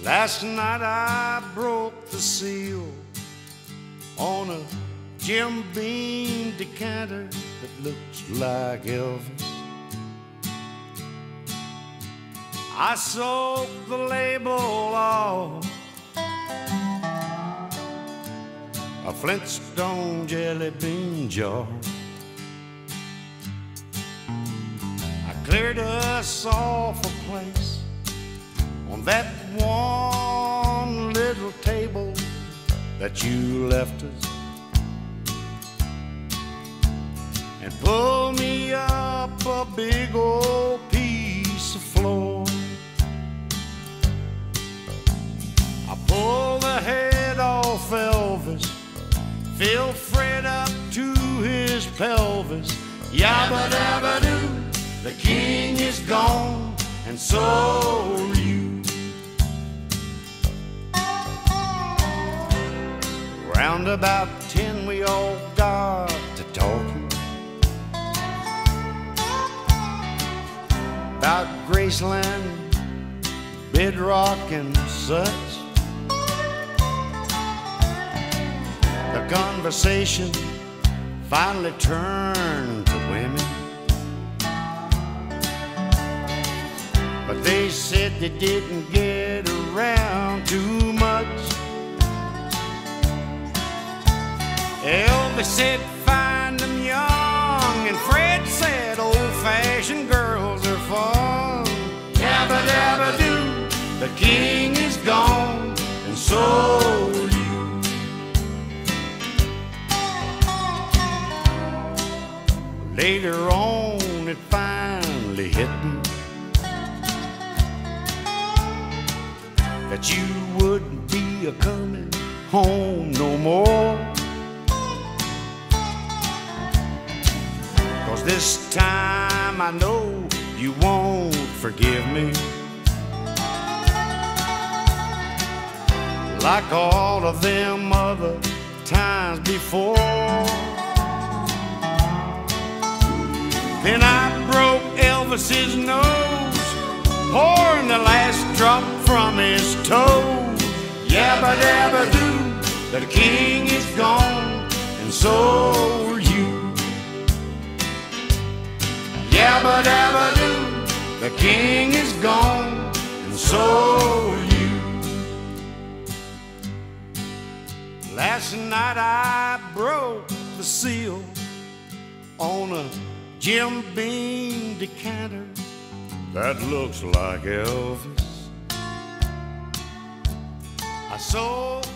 Last night I broke the seal on a Jim Beam decanter that looks like Elvis. I soaked the label off a Flintstone jelly bean jar. I cleared us off a place on that one little table that you left us, and pulled me up a big old piece of floor. I pulled the head off Elvis, filled Fred up to his pelvis. Yabba dabba doo, the king is gone, and so are you. Round about 10 we all got to talking about Graceland, Bedrock and such. The conversation finally turned to women, but they said they didn't get around too much. Elvis said find them young, and Fred said old-fashioned girls are fun. Yabba dabba doo, the king is gone, and so are you. Later on it finally hit me that you wouldn't be a-comin' home no more. 'Cause this time I know you won't forgive me, like all of them other times before. Then I broke Elvis's nose, pouring the last drop from his toes. Yabba dabba doo, the king is gone, and so are you. Yabba dabba doo, the king is gone, and so are you. Last night I broke the seal on a Jim Beam decanter that looks like Elvis. I sold